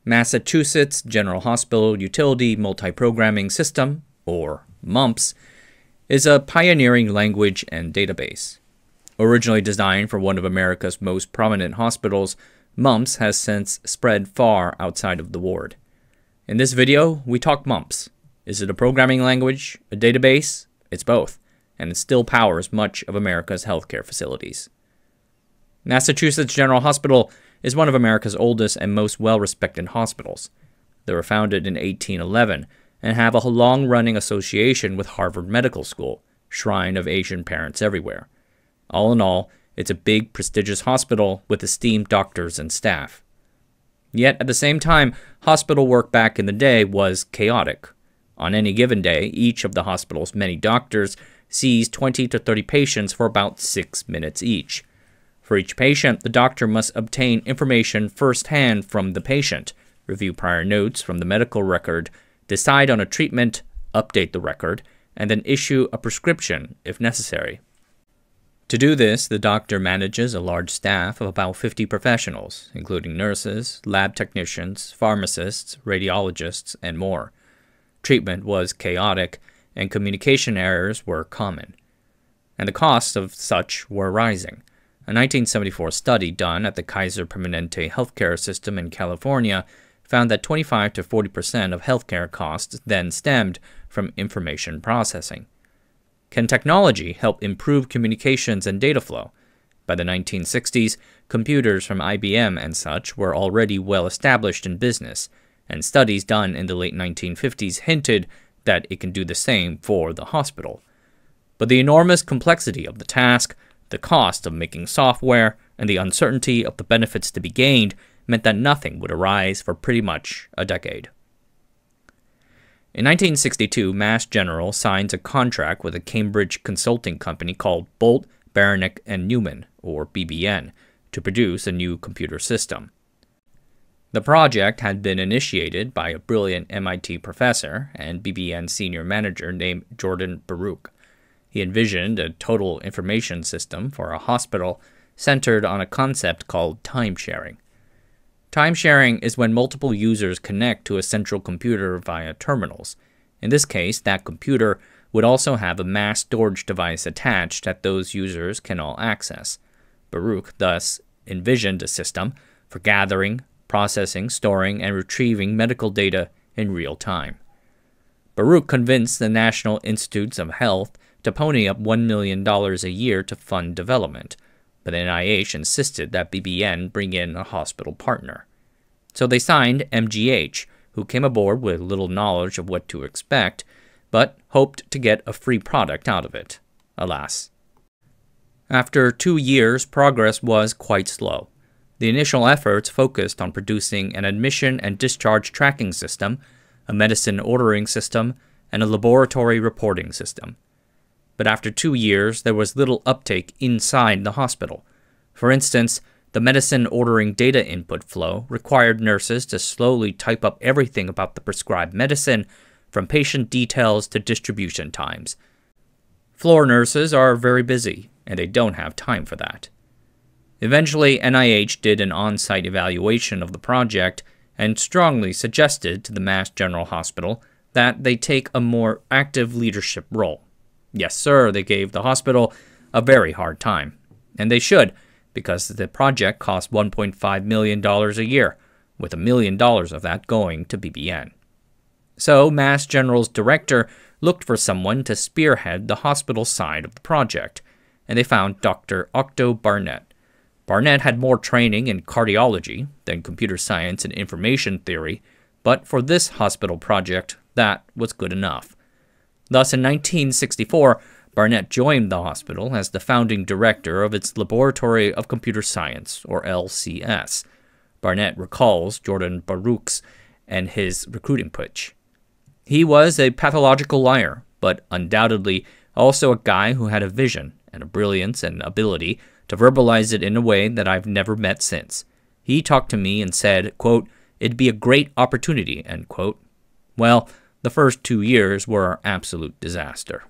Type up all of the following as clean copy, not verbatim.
Massachusetts General Hospital Utility Multi-Programming System, or MUMPS, is a pioneering language and database. Originally designed for one of America's most prominent hospitals, MUMPS has since spread far outside of the ward. In this video, we talk MUMPS. Is it a programming language, a database? It's both, and it still powers much of America's healthcare facilities. Massachusetts General Hospital is one of America's oldest and most well-respected hospitals. They were founded in 1811 and have a long-running association with Harvard Medical School, shrine of Asian parents everywhere. All in all, it's a big, prestigious hospital with esteemed doctors and staff. Yet, at the same time, hospital work back in the day was chaotic. On any given day, each of the hospital's many doctors sees 20 to 30 patients for about 6 minutes each. For each patient, the doctor must obtain information firsthand from the patient, review prior notes from the medical record, decide on a treatment, update the record, and then issue a prescription if necessary. To do this, the doctor manages a large staff of about 50 professionals, including nurses, lab technicians, pharmacists, radiologists, and more. Treatment was chaotic, and communication errors were common. And the costs of such were rising. A 1974 study done at the Kaiser Permanente healthcare system in California found that 25 to 40% of healthcare costs then stemmed from information processing. Can technology help improve communications and data flow? By the 1960s, computers from IBM and such were already well established in business, and studies done in the late 1950s hinted that it can do the same for the hospital. But the enormous complexity of the task, the cost of making software, and the uncertainty of the benefits to be gained meant that nothing would arise for pretty much a decade. In 1962, Mass General signs a contract with a Cambridge consulting company called Bolt, Beranek & Newman, or BBN, to produce a new computer system. The project had been initiated by a brilliant MIT professor and BBN senior manager named Jordan Baruch. He envisioned a total information system for a hospital centered on a concept called time-sharing. Time-sharing is when multiple users connect to a central computer via terminals. In this case, that computer would also have a mass storage device attached that those users can all access. Baruch thus envisioned a system for gathering, processing, storing, and retrieving medical data in real time. Baruch convinced the National Institutes of Health to pony up $1 million a year to fund development, but NIH insisted that BBN bring in a hospital partner. So they signed MGH, who came aboard with little knowledge of what to expect, but hoped to get a free product out of it. Alas. After 2 years, progress was quite slow. The initial efforts focused on producing an admission and discharge tracking system, a medicine ordering system, and a laboratory reporting system. But after 2 years, there was little uptake inside the hospital. For instance, the medicine ordering data input flow required nurses to slowly type up everything about the prescribed medicine, from patient details to distribution times. Floor nurses are very busy, and they don't have time for that. Eventually, NIH did an on-site evaluation of the project and strongly suggested to the Mass General Hospital that they take a more active leadership role. Yes, sir, they gave the hospital a very hard time. And they should, because the project cost $1.5 million a year, with $1 million of that going to BBN. So Mass General's director looked for someone to spearhead the hospital side of the project, and they found Dr. Octo Barnett. Barnett had more training in cardiology than computer science and information theory, but for this hospital project, that was good enough. Thus, in 1964, Barnett joined the hospital as the founding director of its Laboratory of Computer Science, or LCS. Barnett recalls Jordan Baruch's and his recruiting pitch. He was a pathological liar, but undoubtedly also a guy who had a vision and a brilliance and ability to verbalize it in a way that I've never met since. He talked to me and said, quote, "It'd be a great opportunity," end quote. Well, the first 2 years were an absolute disaster.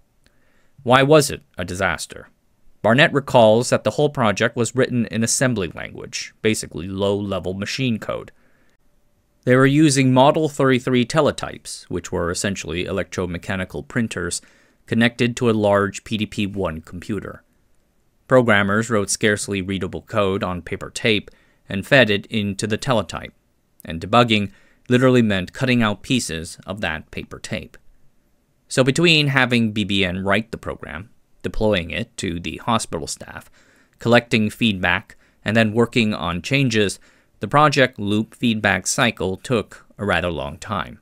Why was it a disaster? Barnett recalls that the whole project was written in assembly language, basically low-level machine code. They were using Model 33 teletypes, which were essentially electromechanical printers connected to a large PDP-1 computer. Programmers wrote scarcely readable code on paper tape and fed it into the teletype, and debugging literally meant cutting out pieces of that paper tape. So between having BBN write the program, deploying it to the hospital staff, collecting feedback, and then working on changes, the project loop feedback cycle took a rather long time.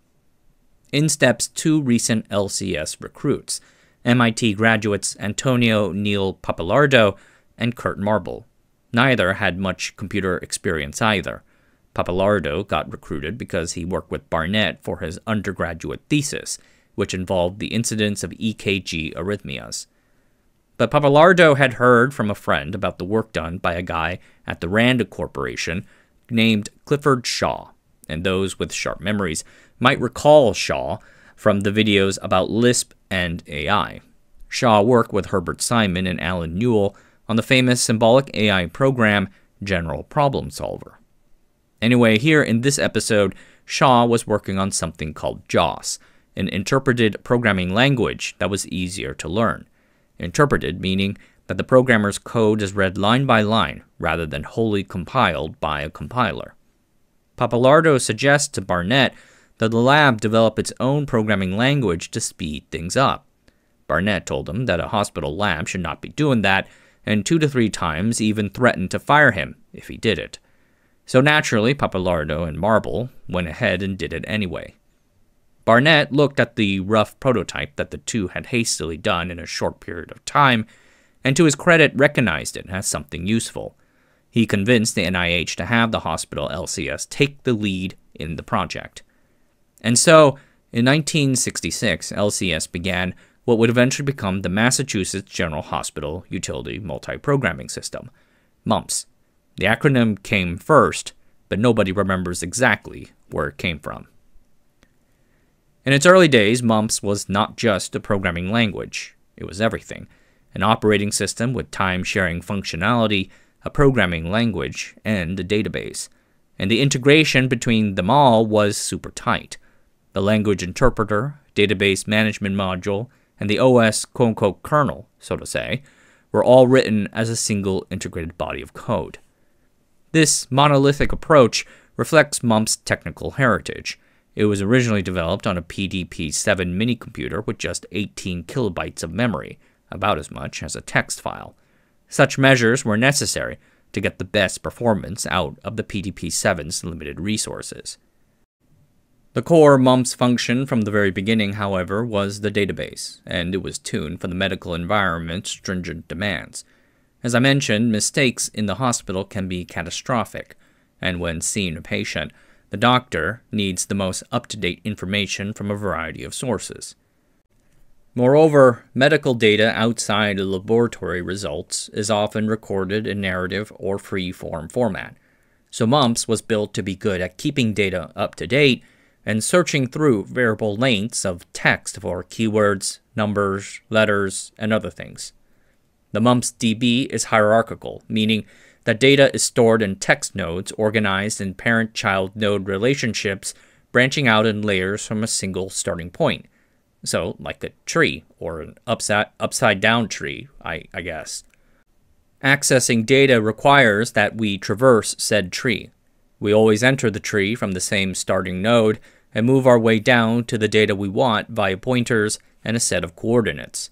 In steps two recent LCS recruits, MIT graduates Antonio Neil Pappalardo and Kurt Marble. Neither had much computer experience either. Pappalardo got recruited because he worked with Barnett for his undergraduate thesis, which involved the incidence of EKG arrhythmias. But Pappalardo had heard from a friend about the work done by a guy at the Rand Corporation named Clifford Shaw, and those with sharp memories might recall Shaw from the videos about Lisp and AI. Shaw worked with Herbert Simon and Alan Newell on the famous symbolic AI program General Problem Solver. Anyway, here in this episode, Shaw was working on something called JOS, an interpreted programming language that was easier to learn. Interpreted meaning that the programmer's code is read line by line rather than wholly compiled by a compiler. Pappalardo suggests to Barnett that the lab develop its own programming language to speed things up. Barnett told him that a hospital lab should not be doing that, and 2 to 3 times even threatened to fire him if he did it. So naturally, Pappalardo and Marble went ahead and did it anyway. Barnett looked at the rough prototype that the two had hastily done in a short period of time, and to his credit recognized it as something useful. He convinced the NIH to have the hospital LCS take the lead in the project. And so, in 1966, LCS began what would eventually become the Massachusetts General Hospital Utility Multi-Programming System, MUMPS. The acronym came first, but nobody remembers exactly where it came from. In its early days, MUMPS was not just a programming language. It was everything. An operating system with time-sharing functionality, a programming language, and a database. And the integration between them all was super tight. The language interpreter, database management module, and the OS quote-unquote kernel, so to say, were all written as a single integrated body of code. This monolithic approach reflects MUMP's technical heritage. It was originally developed on a PDP-7 minicomputer with just 18 kilobytes of memory, about as much as a text file. Such measures were necessary to get the best performance out of the PDP-7's limited resources. The core MUMPS function from the very beginning, however, was the database, and it was tuned for the medical environment's stringent demands. As I mentioned, mistakes in the hospital can be catastrophic, and when seeing a patient, the doctor needs the most up-to-date information from a variety of sources. Moreover, medical data outside of laboratory results is often recorded in narrative or free-form format. So MUMPS was built to be good at keeping data up to date and searching through variable lengths of text for keywords, numbers, letters, and other things. The MUMPS DB is hierarchical, meaning that data is stored in text nodes organized in parent-child node relationships branching out in layers from a single starting point. So, like a tree, or an upside-down tree, I guess. Accessing data requires that we traverse said tree. We always enter the tree from the same starting node and move our way down to the data we want via pointers and a set of coordinates.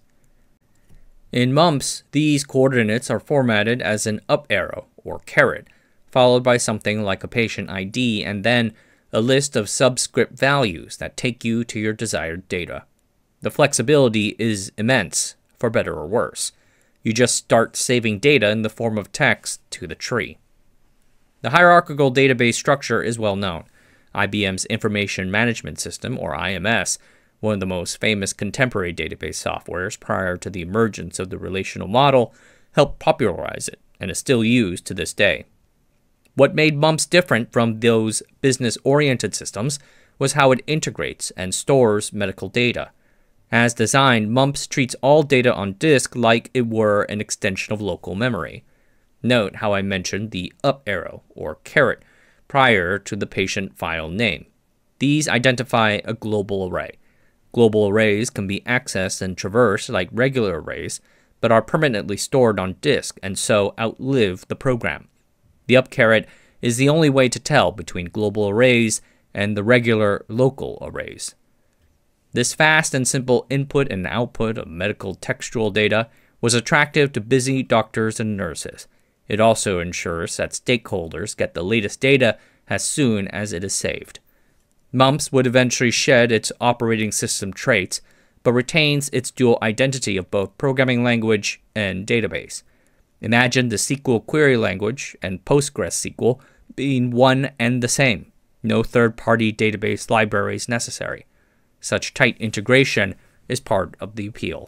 In MUMPS, these coordinates are formatted as an up arrow, or caret, followed by something like a patient ID and then a list of subscript values that take you to your desired data. The flexibility is immense, for better or worse. You just start saving data in the form of text to the tree. The hierarchical database structure is well known. IBM's Information Management System, or IMS, one of the most famous contemporary database softwares prior to the emergence of the relational model, helped popularize it and is still used to this day. What made MUMPS different from those business-oriented systems was how it integrates and stores medical data. As designed, MUMPS treats all data on disk like it were an extension of local memory. Note how I mentioned the up arrow, or caret, prior to the patient file name. These identify a global array. Global arrays can be accessed and traversed like regular arrays, but are permanently stored on disk and so outlive the program. The up caret is the only way to tell between global arrays and the regular local arrays. This fast and simple input and output of medical textual data was attractive to busy doctors and nurses. It also ensures that stakeholders get the latest data as soon as it is saved. MUMPS would eventually shed its operating system traits, but retains its dual identity of both programming language and database. Imagine the SQL query language and PostgreSQL being one and the same. No third-party database libraries necessary. Such tight integration is part of the appeal.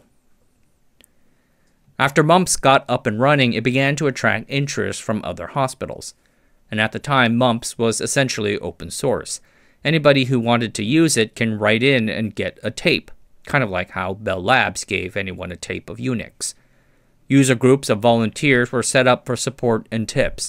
After MUMPS got up and running, it began to attract interest from other hospitals. And at the time, MUMPS was essentially open source. Anybody who wanted to use it can write in and get a tape, kind of like how Bell Labs gave anyone a tape of Unix. User groups of volunteers were set up for support and tips.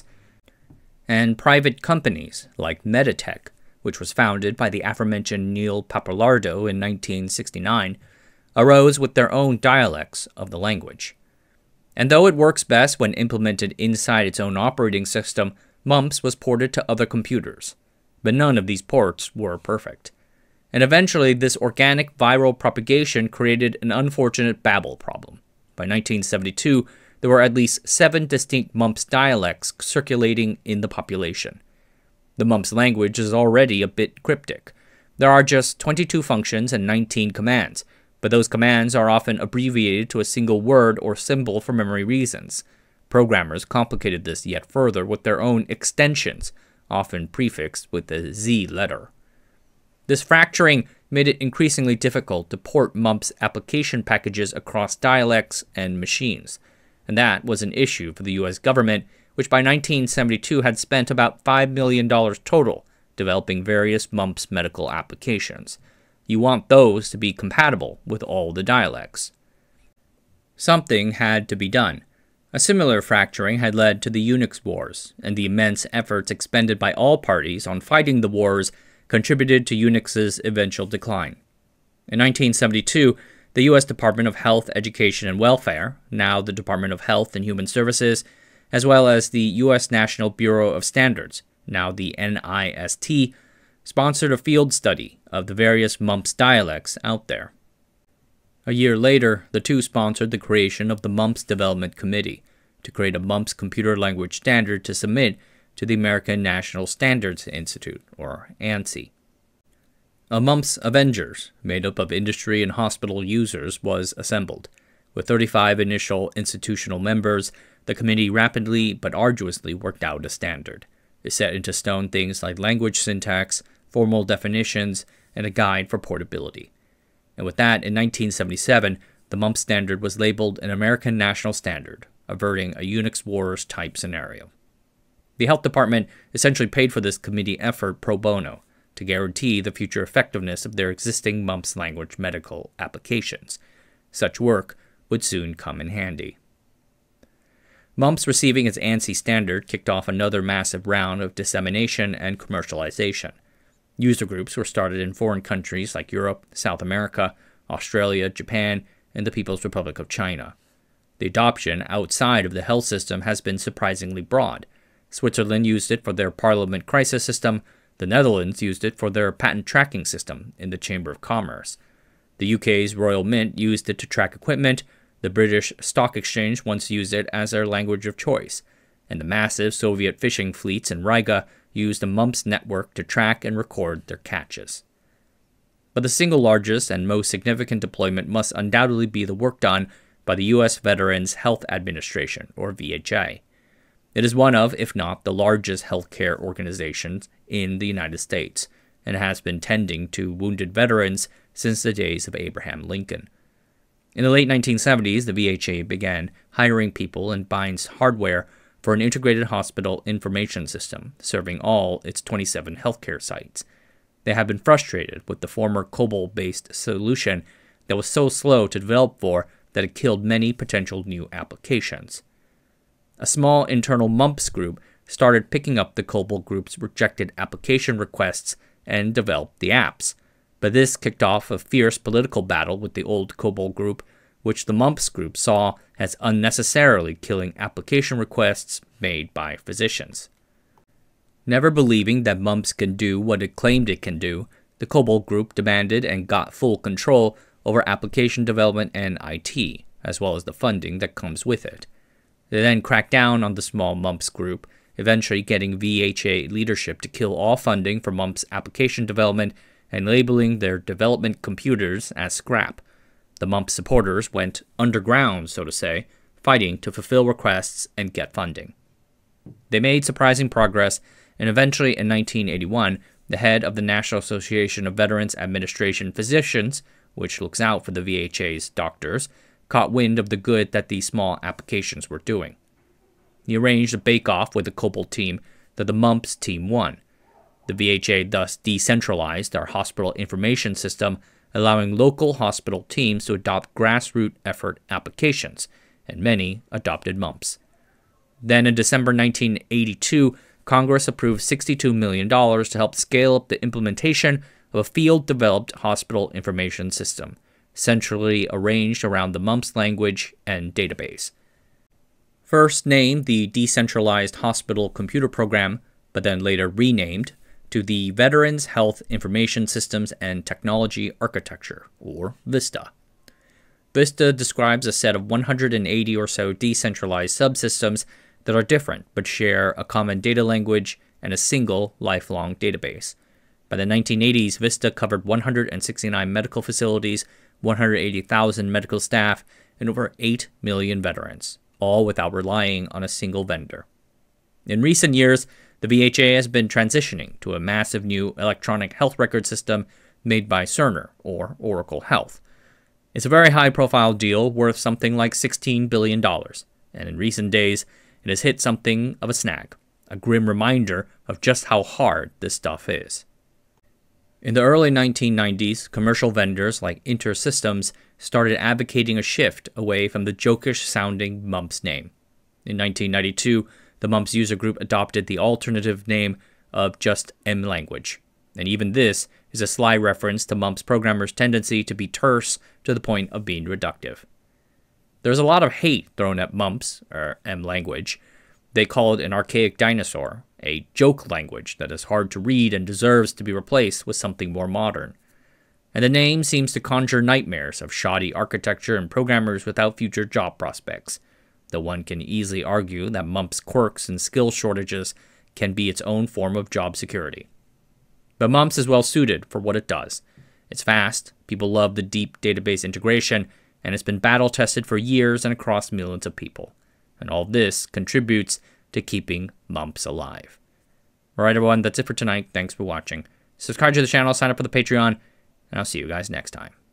And private companies, like Meditech, which was founded by the aforementioned Neil Pappalardo in 1969, arose with their own dialects of the language. And though it works best when implemented inside its own operating system, MUMPS was ported to other computers. But none of these ports were perfect. And eventually, this organic viral propagation created an unfortunate Babel problem. By 1972, there were at least 7 distinct MUMPS dialects circulating in the population. The MUMPS language is already a bit cryptic. There are just 22 functions and 19 commands, but those commands are often abbreviated to a single word or symbol for memory reasons. Programmers complicated this yet further with their own extensions, often prefixed with the Z letter. This fracturing made it increasingly difficult to port MUMPS application packages across dialects and machines, and that was an issue for the US government, which by 1972 had spent about $5 million total developing various MUMPS medical applications. You want those to be compatible with all the dialects. Something had to be done. A similar fracturing had led to the Unix wars, and the immense efforts expended by all parties on fighting the wars contributed to Unix's eventual decline. In 1972, the U.S. Department of Health, Education, and Welfare, now the Department of Health and Human Services, as well as the U.S. National Bureau of Standards, now the NIST, sponsored a field study of the various MUMPS dialects out there. A year later, the two sponsored the creation of the MUMPS Development Committee to create a MUMPS computer language standard to submit to the American National Standards Institute, or ANSI. A MUMPS Avengers, made up of industry and hospital users, was assembled. With 35 initial institutional members, the committee rapidly but arduously worked out a standard. It set into stone things like language syntax, formal definitions, and a guide for portability. And with that, in 1977, the MUMPS standard was labeled an American National Standard, averting a Unix Wars type scenario. The Health Department essentially paid for this committee effort pro bono to guarantee the future effectiveness of their existing MUMPS language medical applications. Such work would soon come in handy. MUMPS receiving its ANSI standard kicked off another massive round of dissemination and commercialization. User groups were started in foreign countries like Europe, South America, Australia, Japan, and the People's Republic of China. The adoption outside of the health system has been surprisingly broad. Switzerland used it for their Parliament crisis system. The Netherlands used it for their patent tracking system in the Chamber of Commerce. The UK's Royal Mint used it to track equipment. The British Stock Exchange once used it as their language of choice. And the massive Soviet fishing fleets in Riga used the MUMPS network to track and record their catches. But the single largest and most significant deployment must undoubtedly be the work done by the U.S. Veterans Health Administration, or VHA. It is one of, if not the largest healthcare organizations in the United States, and has been tending to wounded veterans since the days of Abraham Lincoln. In the late 1970s, the VHA began hiring people and buying hardware for an integrated hospital information system serving all its 27 healthcare sites. They have been frustrated with the former COBOL-based solution that was so slow to develop for that it killed many potential new applications. A small internal MUMPS group started picking up the COBOL group's rejected application requests and developed the apps. But this kicked off a fierce political battle with the old COBOL group, which the MUMPS group saw as unnecessarily killing application requests made by physicians. Never believing that MUMPS can do what it claimed it can do, the COBOL group demanded and got full control over application development and IT, as well as the funding that comes with it. They then cracked down on the small MUMPS group, eventually getting VHA leadership to kill all funding for MUMPS application development and labeling their development computers as scrap. The MUMPS supporters went underground, so to say, fighting to fulfill requests and get funding. They made surprising progress, and eventually in 1981, the head of the National Association of Veterans Administration Physicians, which looks out for the VHA's doctors, caught wind of the good that these small applications were doing. He arranged a bake-off with the COBOL team that the MUMPS team won. The VHA thus decentralized our hospital information system, allowing local hospital teams to adopt grassroots effort applications, and many adopted MUMPS. Then in December 1982, Congress approved $62 million to help scale up the implementation of a field-developed hospital information system, centrally arranged around the MUMPS language and database. First named the Decentralized Hospital Computer Program, but then later renamed to the Veterans Health Information Systems and Technology Architecture, or VISTA. VISTA describes a set of 180 or so decentralized subsystems that are different but share a common data language and a single lifelong database. By the 1980s, VISTA covered 169 medical facilities, 180,000 medical staff, and over 8 million veterans, all without relying on a single vendor. In recent years, the VHA has been transitioning to a massive new electronic health record system made by Cerner, or Oracle Health. It's a very high-profile deal worth something like $16 billion, and in recent days, it has hit something of a snag, a grim reminder of just how hard this stuff is. In the early 1990s, commercial vendors like InterSystems started advocating a shift away from the jokish-sounding MUMPS name. In 1992, the MUMPS user group adopted the alternative name of just M language, and even this is a sly reference to MUMPS programmers' tendency to be terse to the point of being reductive. There's a lot of hate thrown at MUMPS, or M language. They call it an archaic dinosaur, a joke language that is hard to read and deserves to be replaced with something more modern. And the name seems to conjure nightmares of shoddy architecture and programmers without future job prospects, though one can easily argue that MUMPS quirks and skill shortages can be its own form of job security. But MUMPS is well suited for what it does. It's fast, people love the deep database integration, and it's been battle-tested for years and across millions of people. And all this contributes to keeping MUMPS alive. Alright everyone, that's it for tonight. Thanks for watching. Subscribe to the channel, sign up for the Patreon, and I'll see you guys next time.